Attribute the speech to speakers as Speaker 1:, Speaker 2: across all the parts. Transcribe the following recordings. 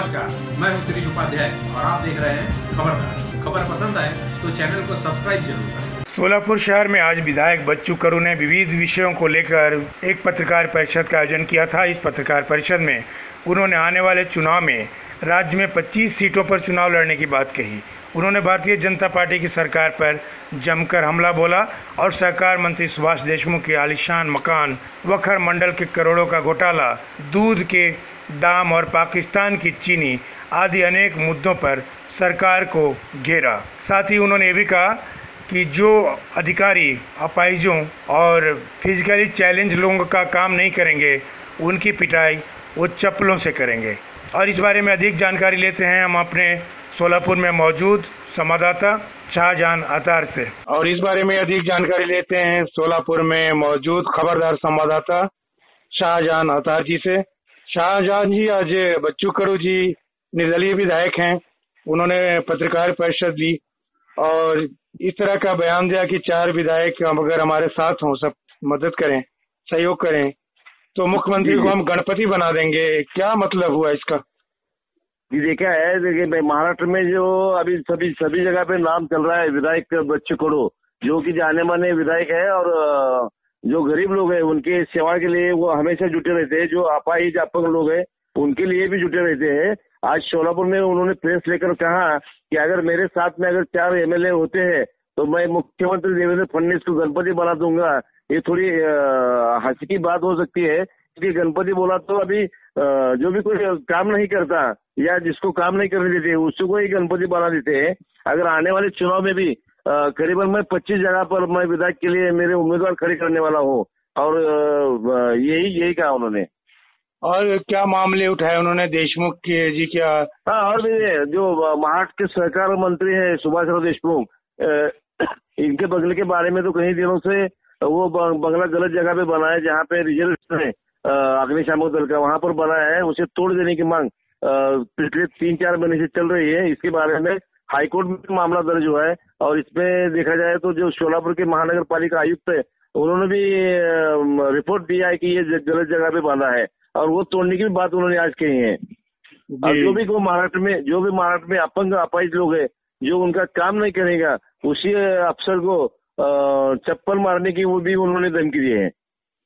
Speaker 1: नमस्कार, मैं हूं शिरीष उपाध्याय और आप देख रहे हैं खबरदार। खबर पसंद आए तो चैनल को सब्सक्राइब जरूर करें।
Speaker 2: सोलापुर शहर में आज विधायक बच्चू कडू ने विविध विषयों को लेकर एक पत्रकार परिषद का आयोजन किया था। इस पत्रकार परिषद में उन्होंने आने वाले चुनाव में राज्य में 25 सीटों पर चुनाव लड़ने की बात कही। उन्होंने भारतीय जनता पार्टी की सरकार पर जमकर हमला बोला और सहकार मंत्री सुभाष देशमुख के आलीशान मकान, वखर मंडल के करोड़ों का घोटाला, दूध के दाम और पाकिस्तान की चीनी आदि अनेक मुद्दों पर सरकार को घेरा। साथ ही उन्होंने ये भी कहा कि जो अधिकारी अपाहिजों और फिजिकली चैलेंज लोगों का काम नहीं करेंगे, उनकी पिटाई वो चप्पलों से करेंगे। और इस बारे में अधिक जानकारी लेते हैं हम अपने सोलापुर में मौजूद संवाददाता शाहजहां अतार से। और इस बारे में अधिक जानकारी लेते हैं सोलापुर में मौजूद खबरदार संवाददाता शाहजहां अतार जी से। शाहजहां जी, आज बच्चू कडू जी निर्दलीय विधायक हैं, उन्होंने पत्रकार परिषद दी और इस तरह का बयान दिया कि 4 विधायक अगर हमारे साथ हों, सब मदद करें, सहयोग करें, तो मुख्यमंत्री को हम गणपति बना देंगे। क्या मतलब हुआ इसका?
Speaker 3: जी देखा है, देखिए महाराष्ट्र में जो अभी सभी जगह पे नाम चल रहा है विधायक बच्चू कडू, जो कि जाने माने विधायक है और जो गरीब लोग हैं उनके सेवा के लिए वो हमेशा जुटे रहते हैं। जो अपाहिज अपंग लोग हैं उनके लिए भी जुटे रहते हैं। आज सोलापुर में उन्होंने प्रेस लेकर कहा कि अगर मेरे साथ में अगर 4 एमएलए होते हैं तो मैं मुख्यमंत्री देवेंद्र फडणवीस को गणपति बना दूंगा। ये थोड़ी हंसी की बात हो सकती है कि गणपति बोला तो अभी जो भी कोई काम नहीं करता या जिसको काम नहीं करने देते उसको ही गणपति बना देते हैं। अगर आने वाले चुनाव में भी करीबन मैं 25 जगह पर मैं विधायक के लिए मेरे उम्मीदवार खड़े करने वाला हूँ और यही कहा उन्होंने।
Speaker 2: और क्या मामले उठाए उन्होंने देशमुख के जी? क्या
Speaker 3: हाँ, और भी जो महाराष्ट्र के सहकार मंत्री है सुभाष देशमुख, इनके बंगले के बारे में तो कई दिनों से वो बंगला गलत जगह पे बना है जहाँ पे रिजर्वेशन है अग्निशामक दल का, वहां पर बना है। उसे तोड़ देने की मांग पिछले 3-4 महीने से चल रही है। इसके बारे में हाईकोर्ट में मामला दर्ज हुआ है और इसमें देखा जाए तो जो सोलापुर के महानगर पालिका आयुक्त है उन्होंने भी रिपोर्ट दिया है कि ये गलत जगह पे बना है और वो तोड़ने की भी बात उन्होंने आज कही है। और जो भी महाराष्ट्र में अपंग अपाहिज लोग है जो उनका काम नहीं करेगा उसी अफसर को चप्पल मारने की वो भी उन्होंने धमकी दी है।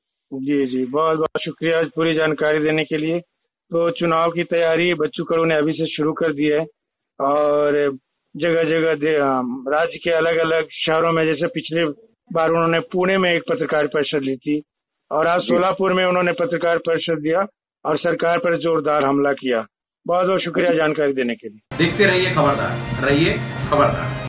Speaker 2: जी, बहुत बहुत शुक्रिया पूरी जानकारी देने के लिए। तो चुनाव की तैयारी बच्चू कडू ने अभी से शुरू कर दी है और जगह जगह राज्य के अलग अलग शहरों में, जैसे पिछले बार उन्होंने पुणे में एक पत्रकार परिषद ली थी और आज सोलापुर में उन्होंने पत्रकार परिषद दिया और सरकार पर जोरदार हमला किया। बहुत बहुत शुक्रिया जानकारी देने के लिए।
Speaker 1: देखते रहिए खबरदार, रहिए खबरदार।